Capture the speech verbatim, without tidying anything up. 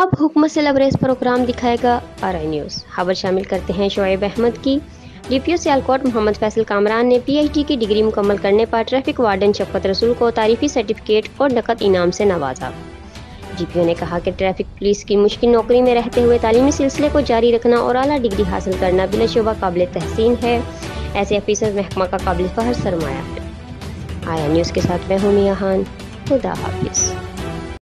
अब हुकूमत से लबरेज प्रोग्राम दिखाएगा आर आई न्यूज़। खबर शामिल करते हैं शोएब अहमद की। डीपीओ सियालकोट मोहम्मद फैसल कामरान ने पीएचडी की डिग्री मुकम्मल करने पर ट्रैफिक वार्डन शफकत रसूल को तारीफी सर्टिफिकेट और नकद इनाम से नवाजा। डीपीओ ने कहा कि ट्रैफिक पुलिस की मुश्किल नौकरी में रहते हुए तालीमी सिलसिले को जारी रखना और आला डिग्री हासिल करना बिलाशुबा काबिल तहसीन है। ऐसे अफीसर महकमा का काबिल फहर सरमाया है। आया न्यूज़ के साथ मैं हूं मिया खान। खुदा हाफिज।